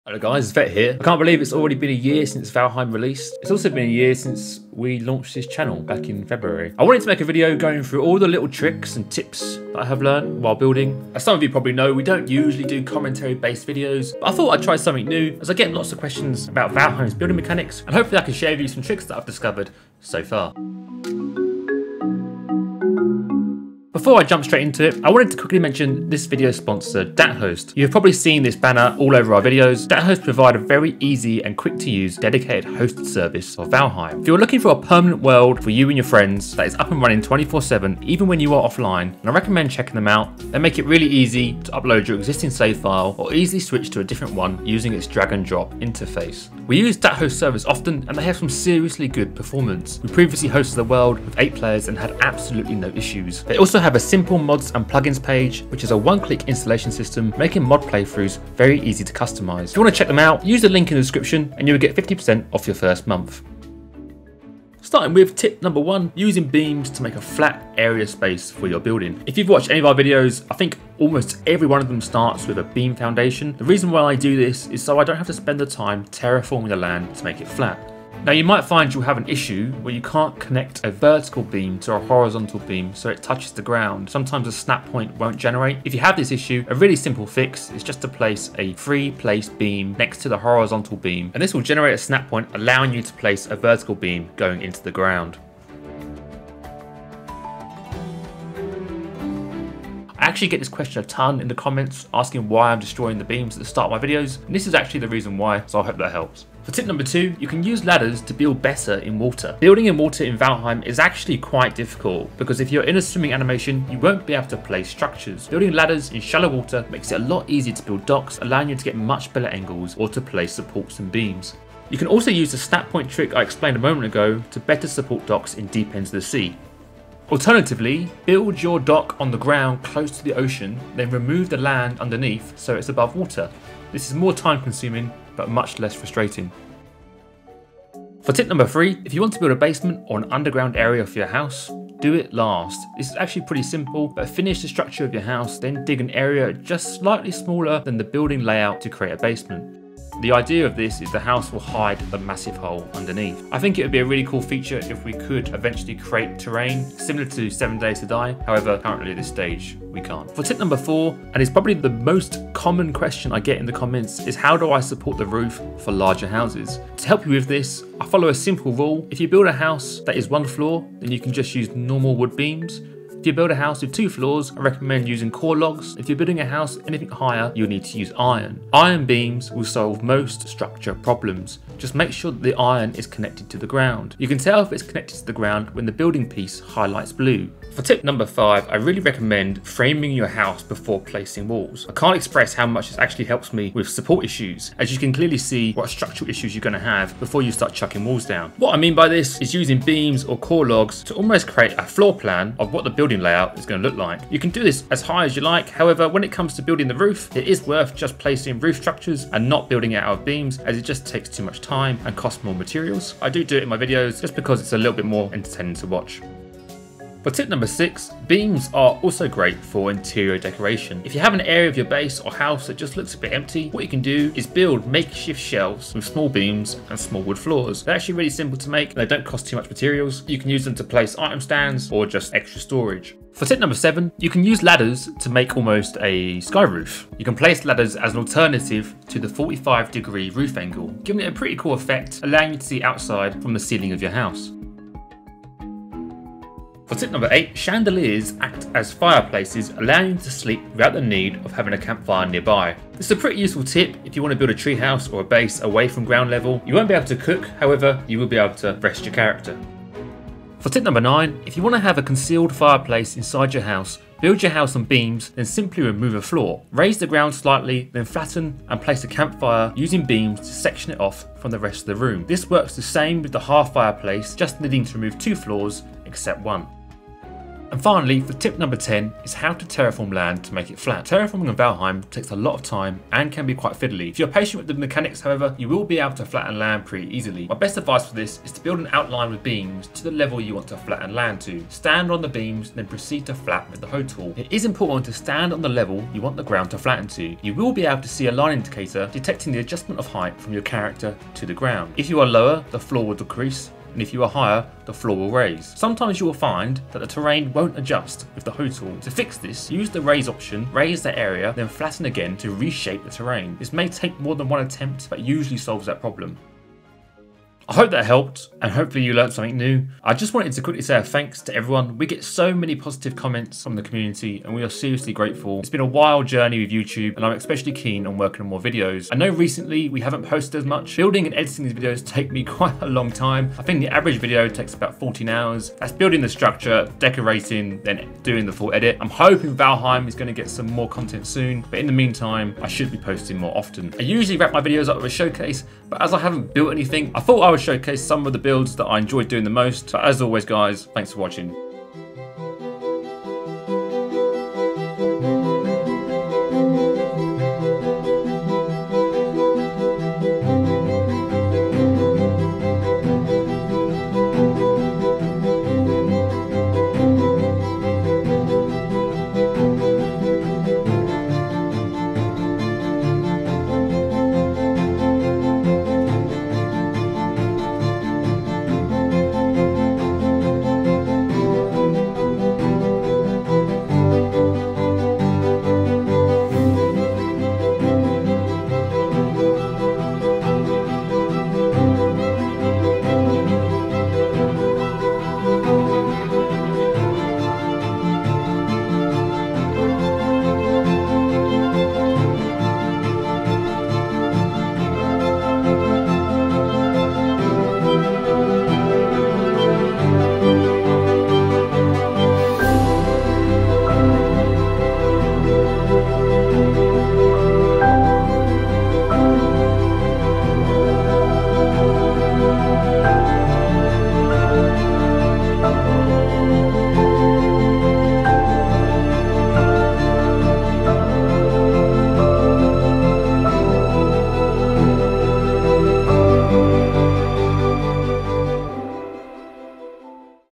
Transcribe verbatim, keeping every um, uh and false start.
Hello guys, Vet here. I can't believe it's already been a year since Valheim released. It's also been a year since we launched this channel back in February. I wanted to make a video going through all the little tricks and tips that I have learned while building. As some of you probably know, we don't usually do commentary based videos, but I thought I'd try something new as I get lots of questions about Valheim's building mechanics, and hopefully I can share with you some tricks that I've discovered so far. Before I jump straight into it, I wanted to quickly mention this video's sponsor, DatHost. You've probably seen this banner all over our videos. DatHost provide a very easy and quick to use dedicated hosted service for Valheim. If you're looking for a permanent world for you and your friends that is up and running twenty-four seven, even when you are offline, and I recommend checking them out. They make it really easy to upload your existing save file or easily switch to a different one using its drag and drop interface. We use DatHost servers often and they have some seriously good performance. We previously hosted the world with eight players and had absolutely no issues. They also have a simple mods and plugins page, which is a one-click installation system, making mod playthroughs very easy to customize. If you want to check them out, use the link in the description and you will get fifty percent off your first month. Starting with tip number one, using beams to make a flat area space for your building. If you've watched any of our videos, I think almost every one of them starts with a beam foundation. The reason why I do this is so I don't have to spend the time terraforming the land to make it flat. Now you might find you'll have an issue where you can't connect a vertical beam to a horizontal beam so it touches the ground. Sometimes a snap point won't generate. If you have this issue, a really simple fix is just to place a free place beam next to the horizontal beam, and this will generate a snap point allowing you to place a vertical beam going into the ground. I actually get this question a ton in the comments asking why I'm destroying the beams at the start of my videos, and this is actually the reason why, so I hope that helps. For tip number two, you can use ladders to build better in water. Building in water in Valheim is actually quite difficult because if you're in a swimming animation, you won't be able to place structures. Building ladders in shallow water makes it a lot easier to build docks, allowing you to get much better angles or to place supports and beams. You can also use the snap point trick I explained a moment ago to better support docks in deep ends of the sea. Alternatively, build your dock on the ground close to the ocean, then remove the land underneath so it's above water. This is more time consuming, but much less frustrating. For tip number three, if you want to build a basement or an underground area for your house, do it last. This is actually pretty simple, but finish the structure of your house, then dig an area just slightly smaller than the building layout to create a basement. The idea of this is the house will hide the massive hole underneath. I think it would be a really cool feature if we could eventually create terrain similar to seven days to die. However, currently at this stage, we can't. For tip number four, and it's probably the most common question I get in the comments, is how do I support the roof for larger houses? To help you with this, I follow a simple rule. If you build a house that is one floor, then you can just use normal wood beams. If you build a house with two floors, I recommend using core logs. If you're building a house anything higher, you'll need to use iron. Iron beams will solve most structure problems. Just make sure that the iron is connected to the ground. You can tell if it's connected to the ground when the building piece highlights blue. For tip number five, I really recommend framing your house before placing walls. I can't express how much this actually helps me with support issues, as you can clearly see what structural issues you're going to have before you start chucking walls down. What I mean by this is using beams or core logs to almost create a floor plan of what the building layout is going to look like. You can do this as high as you like, however, when it comes to building the roof, it is worth just placing roof structures and not building it out of beams, as it just takes too much time and costs more materials. I do do it in my videos just because it's a little bit more entertaining to watch. For tip number six, beams are also great for interior decoration. If you have an area of your base or house that just looks a bit empty, what you can do is build makeshift shelves with small beams and small wood floors. They're actually really simple to make and they don't cost too much materials. You can use them to place item stands or just extra storage. For tip number seven, you can use ladders to make almost a sky roof. You can place ladders as an alternative to the forty-five degree roof angle, giving it a pretty cool effect, allowing you to see outside from the ceiling of your house. For tip number eight, chandeliers act as fireplaces, allowing you to sleep without the need of having a campfire nearby. This is a pretty useful tip if you want to build a treehouse or a base away from ground level. You won't be able to cook, however, you will be able to rest your character. For tip number nine, if you want to have a concealed fireplace inside your house, build your house on beams, then simply remove a floor. Raise the ground slightly, then flatten and place a campfire using beams to section it off from the rest of the room. This works the same with the half fireplace, just needing to remove two floors except one. And finally, for tip number ten is how to terraform land to make it flat. Terraforming in Valheim takes a lot of time and can be quite fiddly. If you're patient with the mechanics, however, you will be able to flatten land pretty easily. My best advice for this is to build an outline with beams to the level you want to flatten land to. Stand on the beams, then proceed to flatten with the hoe tool. It is important to stand on the level you want the ground to flatten to. You will be able to see a line indicator detecting the adjustment of height from your character to the ground. If you are lower, the floor will decrease, and if you are higher, the floor will raise. Sometimes you will find that the terrain won't adjust with the hoe tool. To fix this, use the raise option, raise the area, then flatten again to reshape the terrain. This may take more than one attempt, but usually solves that problem. I hope that helped, and hopefully you learned something new. I just wanted to quickly say a thanks to everyone. We get so many positive comments from the community, and we are seriously grateful. It's been a wild journey with YouTube, and I'm especially keen on working on more videos. I know recently we haven't posted as much. Building and editing these videos take me quite a long time. I think the average video takes about fourteen hours. That's building the structure, decorating, then doing the full edit. I'm hoping Valheim is going to get some more content soon, but in the meantime, I should be posting more often. I usually wrap my videos up with a showcase, but as I haven't built anything, I thought I would showcase some of the builds that I enjoyed doing the most. But as always guys, thanks for watching.